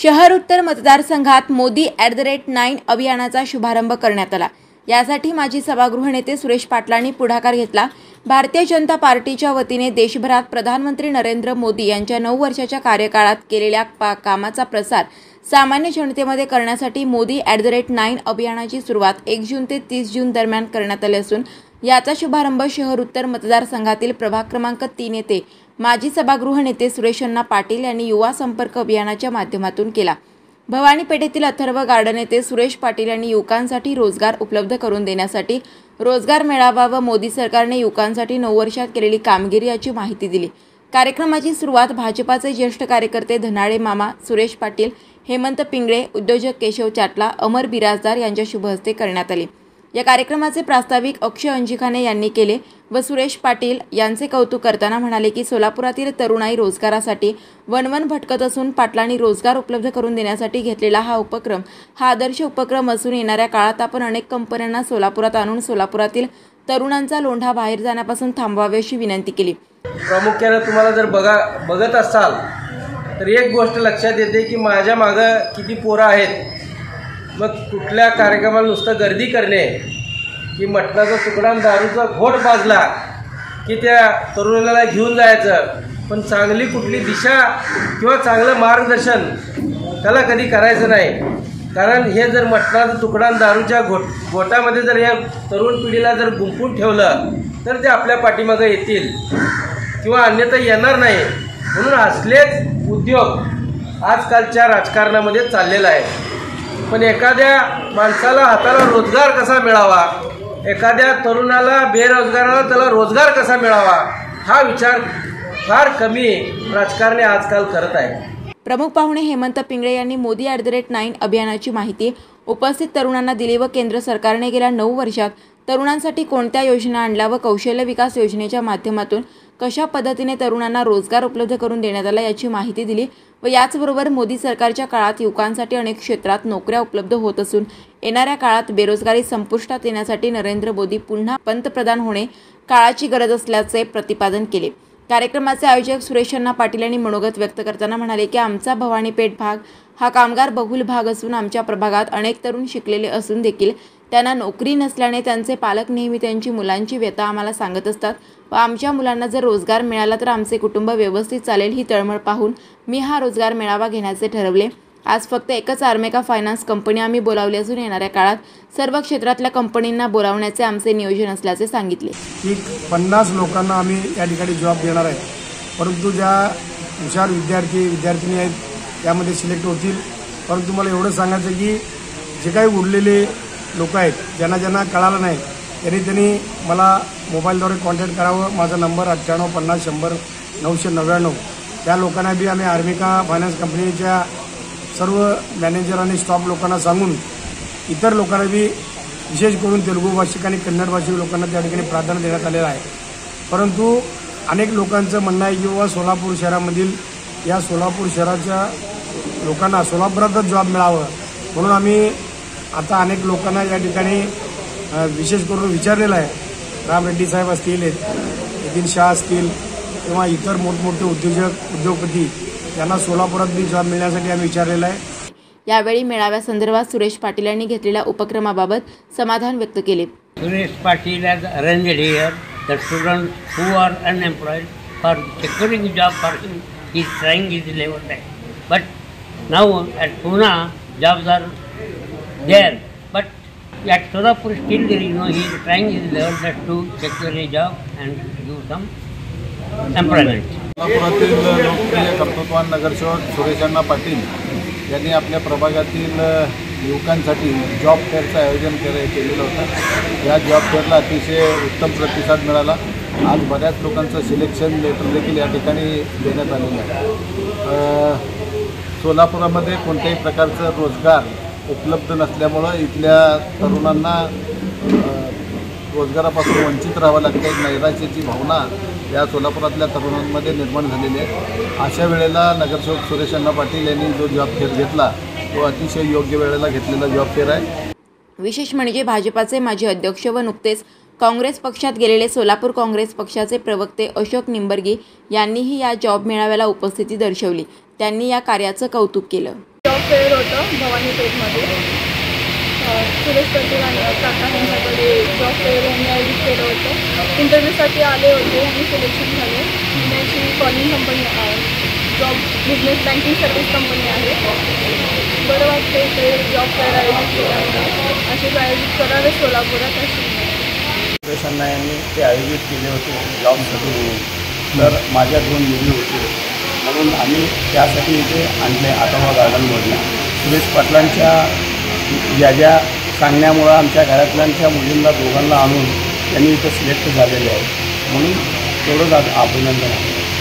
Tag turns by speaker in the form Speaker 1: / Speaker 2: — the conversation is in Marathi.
Speaker 1: शहर उत्तर मतदारसंघात मोदी @9 अभियानाचा शुभारंभ करण्यात आला। यासाठी माजी सभागृह नेते सुरेश पाटलांनी पुढाकार घेतला। भारतीय जनता पार्टीच्या वतीने देशभरात प्रधानमंत्री नरेंद्र मोदी यांच्या 9 वर्षाच्या कार्यकाळात केलेल्या कामाचा प्रसार सामान्य जनतेमध्ये करण्यासाठी मोदी @9 अभियानाची सुरुवात 1 जून ते 30 जून दरम्यान करण्यात आली असून याचा शुभारंभ शहर उत्तर मतदारसंघातील प्रभाग क्रमांक 3 येथे माजी सभागृह नेते सुरेश पाटील यांनी युवा संपर्क अभियानाच्या माध्यमातून केला। भवानी पेठेतील अथर्व गार्डन येथे सुरेश पाटील यांनी युवकांसाठी रोजगार उपलब्ध करून देण्यासाठी रोजगार मेळावा व मोदी सरकारने युवकांसाठी 9 वर्षात केलेली कामगिरी याची माहिती दिली। कार्यक्रमाची सुरुवात भाजपाचे ज्येष्ठ कार्यकर्ते धनाळे मामा, सुरेश पाटील, हेमंत पिंगळे, उद्योजक केशव चाटला, अमर बिराजदार यांच्या शुभहस्ते करण्यात आले। या कार्यक्रमाचे प्रास्ताविक अक्षय अंजिखाने यांनी केले व सुरेश पाटील यांचे कौतुक करताना म्हणाले की सोलापुरातील तरुणाई रोजगारासाठी वणवण भटकत असून पाटलांनी रोजगार उपलब्ध करून देण्यासाठी घेतलेला हा उपक्रम आदर्श उपक्रम असून येणाऱ्या काळात आपण अनेक कंपन्यांना सोलापुरात आणून सोलापुरातील तरुणांचा लोंढा बाहेर जाण्यापासून थांबवावी अशी विनंती केली।
Speaker 2: प्रामुख्याने तुम्हाला जर बघत असाल तर एक गोष्ट लक्षात येते की माझ्या मागे किती पोरं आहेत। मग कुठल्या कार्यक्रमाला नुसतं गर्दी करणे की मटणाचा तुकडा आणि दारूचा घोट बाजला की त्या तरुणाला घेऊन जायचं, पण चांगली कुठली दिशा किंवा चांगलं मार्गदर्शन त्याला कधी करायचं नाही। कारण हे जर मटणाचा तुकडा आणि दारूच्या घोटामध्ये जर या तरुण पिढीला जर गुंफून ठेवलं तर ते आपल्या पाठीमागे येतील किंवा अन्यथा येणार नाही। म्हणून असलेच उद्योग आजकालच्या राजकारणामध्ये चाललेला आहे। पण एखाद्या माणसाला हाताला रोजगार कसा मिळावा, एखाद्या तरुणाला बेरोजगाराला त्याला रोजगार कसा मिळावा हा विचार फार कमी राजकारणी आजकाल करत आहे।
Speaker 1: प्रमुख पाहुणे हेमंत पिंगळे यांनी मोदी @9 अभियानाची माहिती उपस्थित तरुणांना दिली व केंद्र सरकारने गेल्या 9 वर्षात तरुणांसाठी कोणत्या योजना आणल्या व कौशल्य विकास योजनेच्या माध्यमातून कशा पद्धतीने तरुणांना रोजगार उपलब्ध करून देण्यात आला याची माहिती दिली व याचबरोबर मोदी सरकारच्या काळात युवकांसाठी अनेक क्षेत्रात नोकऱ्या उपलब्ध होत असून येणाऱ्या काळात बेरोजगारी संपुष्टात येण्यासाठी नरेंद्र मोदी पुन्हा पंतप्रधान होणे काळाची गरज असल्याचे प्रतिपादन केले। कार्यक्रमाचे आयोजक सुरेश पाटील यांनी मनोगत व्यक्त करताना म्हणाले की आमचा भवानी पेठ भाग हा कामगार बहुल भाग असून आमच्या प्रभागात अनेक तरुण शिकलेले असून देखील त्यांना नोकरी नसल्याने त्यांचे पालक नेहमी त्यांची मुलांची व्यथा आम्हाला सांगत असतात व आमच्या मुलांना जर रोजगार मिळाला तर आमचे कुटुंब व्यवस्थित चालेल ही तळमळ पाहून मी हा रोजगार मेळावा घेण्याचे ठरवले। आज फक्त एकच आर्मेका फायनान्स कंपनी आम्ही बोलावली असून येणाऱ्या काळात सर्व क्षेत्रातल्या कंपनींना बोलावण्याचे आमचे नियोजन असल्याचे सांगितले।
Speaker 3: 50 लोकांना आम्ही या ठिकाणी जॉब देणार आहे, परंतु ज्या हुशार विद्यार्थिनी आहेत त्यामध्ये सिलेक्ट होतील। परंतु मला एवढं सांगायचं की जे काही उरलेले लोक आहेत ज्यांना कळालं नाही त्यांनी मला मोबाईलद्वारे कॉन्टॅक्ट करावं। माझा नंबर 9850 100 999। त्या लोकांना बी आम्ही आर्मेका फायनान्स कंपनीच्या सर्व मॅनेजर आणि स्टाफ लोकांना सांगून इतर लोकांना बी विशेष करून तेलुगू भाषिक आणि कन्नड भाषिक लोकांना त्या ठिकाणी प्राधान्य देण्यात आलेलं आहे। परंतु अनेक लोकांचं म्हणणं आहे की बाबा सोलापूर शहरामधील या सोलापूर शहराच्या लोकांना सोलापुरातच जॉब मिळावं म्हणून आम्ही आता अनेक लोकांना या ठिकाणी विशेष करून विचारलेलं आहे। राम रेड्डी साहेब असतील, नितीन शाह असतील किंवा इतर मोठमोठे उद्योगपती यांना सोलापुरात बी जॉब मिळण्यासाठी आम्ही विचारलेलं आहे।
Speaker 1: यावेळी मेळाव्यासंदर्भात सुरेश पाटील यांनी घेतलेल्या उपक्रमाबाबत समाधान व्यक्त केले।
Speaker 4: Suresh Patil has arranged here the students who are unemployed for securing job for him. He is trying his level best. But now at Pune jobs are there, but at Solapur still there is no. He is trying his level best to secure a job and do some employment.
Speaker 5: सोलापुरातील लोकप्रिय कर्तृत्ववान नगरसेवक सुरेश पाटील यांनी आपल्या प्रभागातील युवकांसाठी जॉब फेअरचं आयोजन केलेलं होतं। या जॉब फेअरला अतिशय उत्तम प्रतिसाद मिळाला। आज बऱ्याच लोकांचं सिलेक्शन लेटर देखील या ठिकाणी देण्यात आलेलं आहे। सोलापुरामध्ये कोणत्याही प्रकारचं रोजगार उपलब्ध नसल्यामुळं इथल्या तरुणांना रोजगारापासून वंचित राहावं लागतं। एक नैराश्याची भावना या सोलापुरातल्या तरुणांमध्ये निर्माण झालेली आहे। अशा वेळेला नगरसेवक सुरेश पाटील यांनी जो जॉब फेअर घेतला तो अतिशय योग्य वेळेला घेतलेला जॉब फेअर आहे।
Speaker 1: विशेष म्हणजे भाजपाचे माजी अध्यक्ष व नुकतेच काँग्रेस पक्षात गेलेले सोलापूर काँग्रेस पक्षाचे प्रवक्ते अशोक निंबर्गी यांनीही या जॉब मेळाव्याला उपस्थिती दर्शवली। त्यांनी या कार्याचं कौतुक केलं।
Speaker 6: फेअर होतं भवानीपेठमध्ये. सुरेश पाटील आणि काका यांच्याकडे जॉब फेअर यांनी आयोजित केलं होतं. इंटरव्ह्यूसाठी आले होते आणि सिलेक्शन झाले. पुण्याची calling company job business banking service company आहे. बरं वाटते ते जॉब फेअर आयोजित केल्यामुळे. असेच आयोजित करावे सोलापुरात अशी.
Speaker 7: सुरेश अण्णा यांनी ते आयोजित केले होते जॉबसाठी म्हणून. तर माझ्या 2 मुली होते म्हणून आम्ही त्यासाठी इथे आणले आटोबा गार्डनमधून. सुरेश पाटलांच्या ज्या सांगण्यामुळं आमच्या घरातल्यांच्या मुलींना दोघांना आणून त्यांनी इथं सिलेक्ट झालेले आहे म्हणून तेवढंच अभिनंदन आहे.